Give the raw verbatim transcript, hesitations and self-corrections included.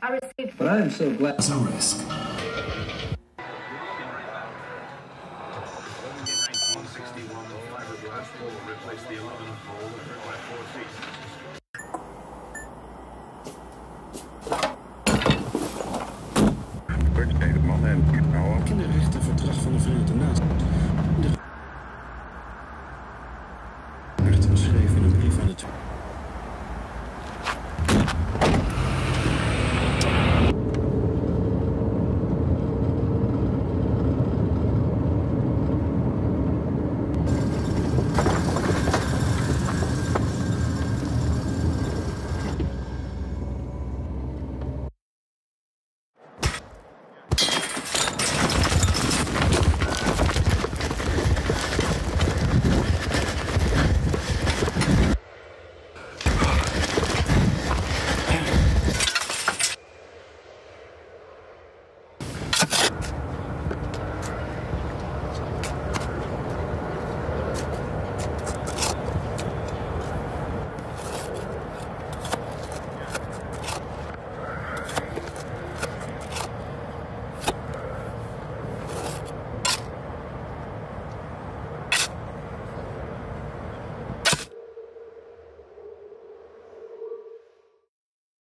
I received... But I am so glad... It's a risk. Kinderrechtenverdrag van de Verenigde Naties.